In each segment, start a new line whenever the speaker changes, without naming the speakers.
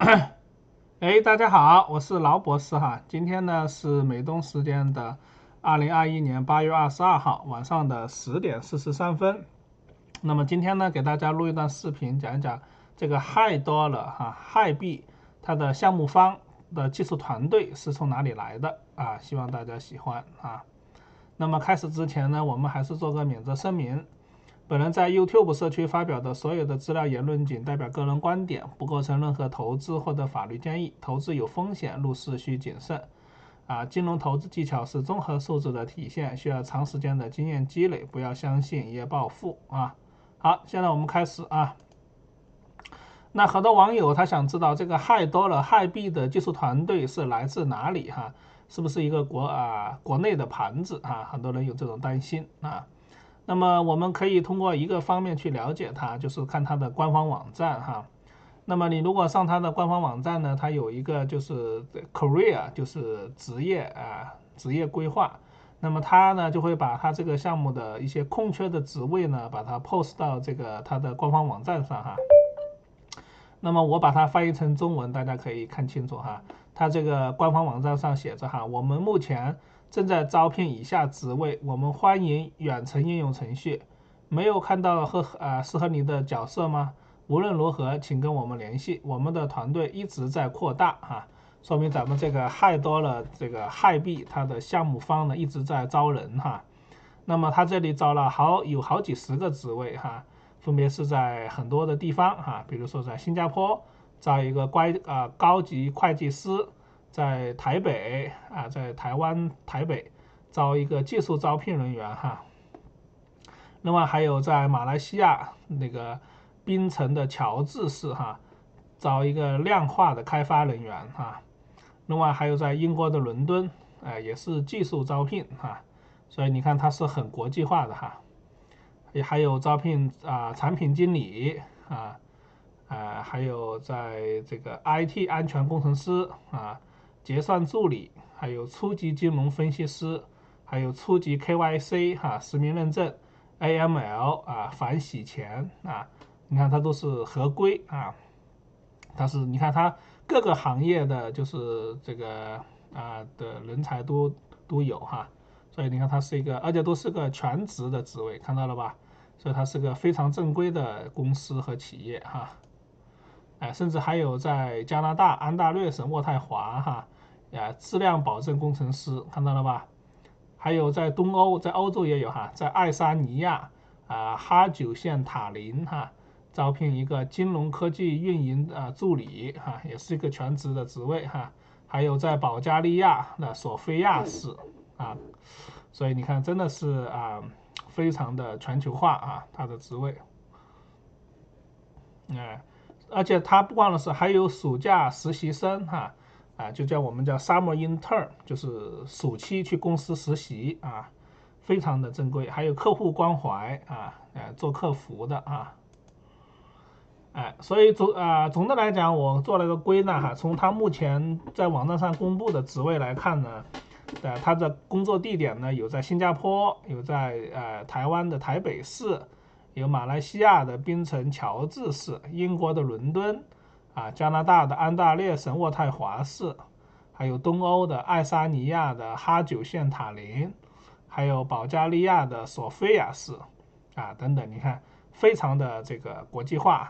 哎，大家好，我是劳博士哈。今天呢是美东时间的2021年8月22号晚上的10点43分。那么今天呢给大家录一段视频，讲一讲这个 High Dollar 汉币它的项目方的技术团队是从哪里来的啊？希望大家喜欢啊。那么开始之前呢，我们还是做个免责声明。本人在 YouTube 社区发表的所有的资料言论仅代表个人观点，不构成任何投资或者法律建议。投资有风险，入市需谨慎。金融投资技巧是综合素质的体现，需要长时间的经验积累，不要相信一夜暴富啊。好，现在我们开始啊。那很多网友他想知道这个High Dollar汉币的技术团队是来自哪里哈？是不是一个国内的盘子啊？很多人有这种担心啊。那么我们可以通过一个方面去了解它，就是看它的官方网站哈。那么你如果上它的官方网站呢，它有一个就是 career， 就是职业规划。那么它呢就会把它这个项目的一些空缺的职位呢，把它 post 到这个它的官方网站上哈。那么我把它翻译成中文，大家可以看清楚哈。它这个官方网站上写着哈，我们目前正在招聘以下职位，我们欢迎远程应用程序。没有看到适合你的角色吗？无论如何，请跟我们联系，我们的团队一直在扩大哈，说明咱们这个High Dollar这个汉币它的项目方呢一直在招人哈。那么他这里招了有好几十个职位哈，分别是在很多的地方哈，比如说在新加坡招一个高级会计师，在台北在台湾台北招一个技术招聘人员哈。另外还有在马来西亚那个槟城的乔治市哈，招一个量化的开发人员哈。另外还有在英国的伦敦，也是技术招聘哈。所以你看它是很国际化的哈。也还有招聘产品经理还有在这个 IT 安全工程师结算助理，还有初级金融分析师，还有初级 KYC 实名认证 AML 反洗钱你看它都是合规它是你看它各个行业的就是这个的人才都有哈。所以你看它是一个，而且都是个全职的职位，看到了吧？所以它是个非常正规的公司和企业哈。甚至还有在加拿大安大略省渥太华质量保证工程师，看到了吧？还有在东欧，在欧洲也有哈，在爱沙尼亚哈九县塔林招聘一个金融科技运营助理也是一个全职的职位哈。还有在保加利亚的索菲亚市所以你看真的是非常的全球化它的职位而且它不光的是还有暑假实习生就叫我们叫 summer intern， 就是暑期去公司实习非常的正规。还有客户关怀做客服的所以总的来讲，我做了个归纳从他目前在网站上公布的职位来看呢，他的工作地点呢有在新加坡，有在台湾的台北市，有马来西亚的槟城乔治市，英国的伦敦加拿大的安大略省渥太华市，还有东欧的爱沙尼亚的哈九县塔林，还有保加利亚的索菲亚市等等，你看非常的这个国际化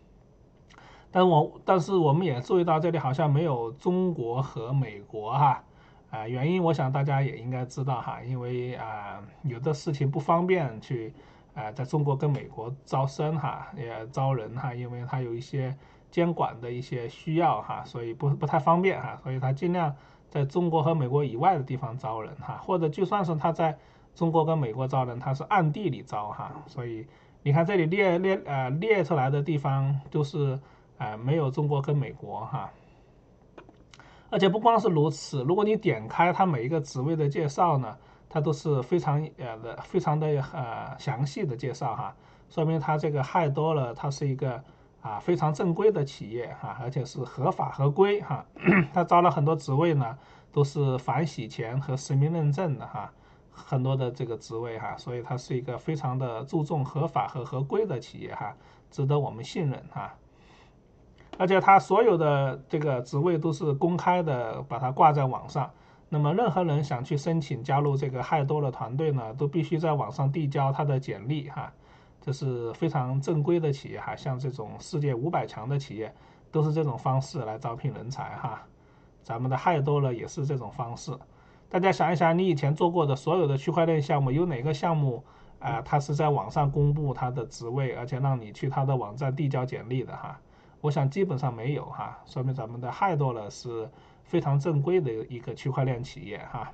但是我们也注意到这里好像没有中国和美国原因我想大家也应该知道因为有的事情不方便去在中国跟美国招生也招人因为它有一些监管的一些需要所以不太方便所以他尽量在中国和美国以外的地方招人或者就算是他在中国跟美国招人，他是暗地里招所以你看这里列出来的地方都是没有中国跟美国而且不光是如此，如果你点开它每一个职位的介绍呢，它都是非常的详细的介绍说明它这个High Dollar它是一个非常正规的企业而且是合法合规它招了很多职位呢，都是反洗钱和实名认证的很多的这个职位所以它是一个非常的注重合法和合规的企业值得我们信任而且它所有的这个职位都是公开的，把它挂在网上。那么任何人想去申请加入这个害多了团队呢，都必须在网上递交他的简历哈。这是非常正规的企业哈，像这种世界500强的企业都是这种方式来招聘人才哈。咱们的害多了也是这种方式。大家想一想，你以前做过的所有的区块链项目，有哪个项目它是在网上公布它的职位，而且让你去它的网站递交简历的哈？我想基本上没有哈，说明咱们的害多了是非常正规的一个区块链企业哈。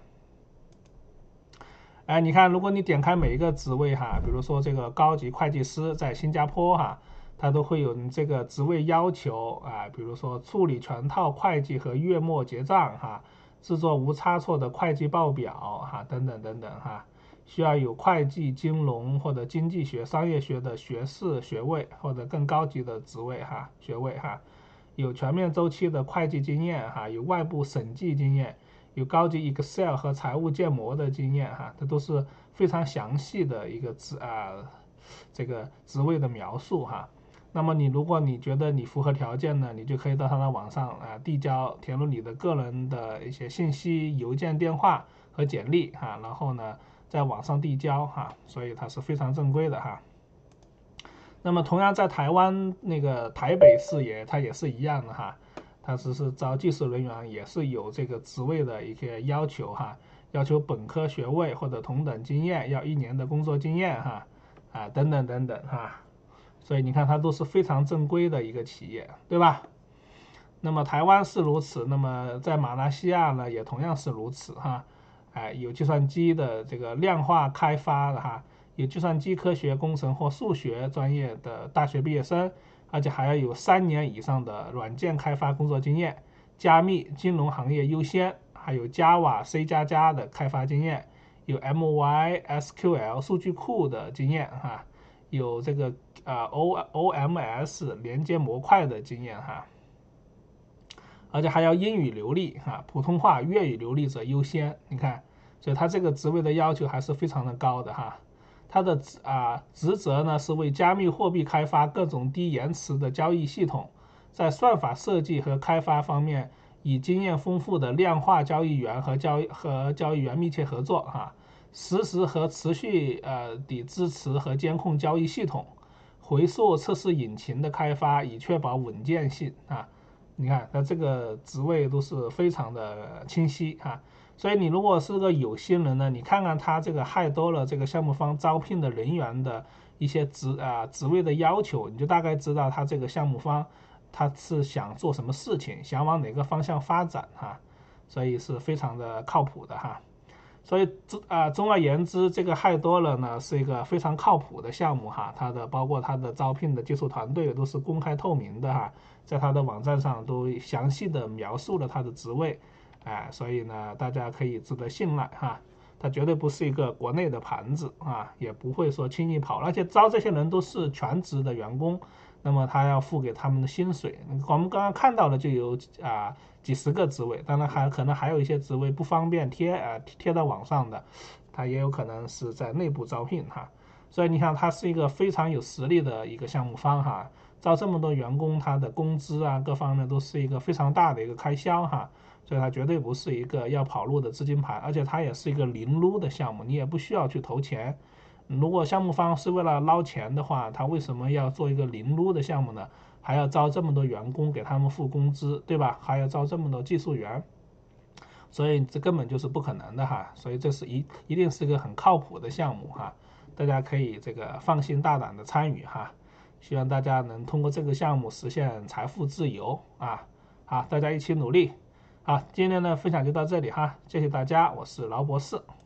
你看，如果你点开每一个职位哈，比如说这个高级会计师在新加坡哈，它都会有这个职位要求比如说处理全套会计和月末结账哈，制作无差错的会计报表哈，等等等等哈，需要有会计、金融或者经济学、商业学的学士学位或者更高级的职位哈，学位哈，有全面周期的会计经验哈，有外部审计经验。有高级 Excel 和财务建模的经验哈，这都是非常详细的一个这个职位的描述哈。那么如果你觉得你符合条件呢，你就可以到他的网上递交，填入你的个人的一些信息、邮件、电话和简历哈，然后呢在网上递交哈，所以它是非常正规的哈。那么同样在台湾那个台北市它也是一样的哈。它只是招技术人员，也是有这个职位的一些要求哈，要求本科学位或者同等经验，要1年的工作经验哈，等等等等哈，所以你看它都是非常正规的一个企业，对吧？那么台湾是如此，那么在马来西亚呢也同样是如此哈，有计算机的这个量化开发的哈，有计算机科学、工程或数学专业的大学毕业生。而且还要有3年以上的软件开发工作经验，加密金融行业优先，还有 Java、C++ 的开发经验，有 MySQL 数据库的经验哈，有这个OMS 连接模块的经验哈，而且还要英语流利哈，普通话、粤语流利者优先。你看，所以他这个职位的要求还是非常的高的哈。它的职责呢是为加密货币开发各种低延迟的交易系统，在算法设计和开发方面，与经验丰富的量化交易员和交易员密切合作哈，实时和持续地支持和监控交易系统，回溯测试引擎的开发，以确保稳健性啊。你看它这个职位都是非常的清晰哈。所以你如果是个有心人呢，你看看他这个害多了这个项目方招聘的人员的一些职位的要求，你就大概知道他这个项目方他是想做什么事情，想往哪个方向发展哈，所以是非常的靠谱的哈。所以总而言之，这个害多了呢是一个非常靠谱的项目哈，包括它的招聘的技术团队都是公开透明的哈，在它的网站上都详细的描述了它的职位。所以呢，大家可以值得信赖哈，它绝对不是一个国内的盘子也不会说轻易跑，而且招这些人都是全职的员工，那么他要付给他们的薪水，我们刚刚看到的就有几十个职位，当然可能还有一些职位不方便贴到网上的，它也有可能是在内部招聘哈，所以你看它是一个非常有实力的一个项目方哈，招这么多员工，他的工资各方面都是一个非常大的一个开销哈。所以它绝对不是一个要跑路的资金盘，而且它也是一个零撸的项目，你也不需要去投钱。如果项目方是为了捞钱的话，他为什么要做一个零撸的项目呢？还要招这么多员工给他们付工资，对吧？还要招这么多技术员，所以这根本就是不可能的哈。所以这是一定是一个很靠谱的项目哈，大家可以这个放心大胆的参与哈。希望大家能通过这个项目实现财富自由好，大家一起努力。好，今天的分享就到这里哈，谢谢大家，我是劳博士。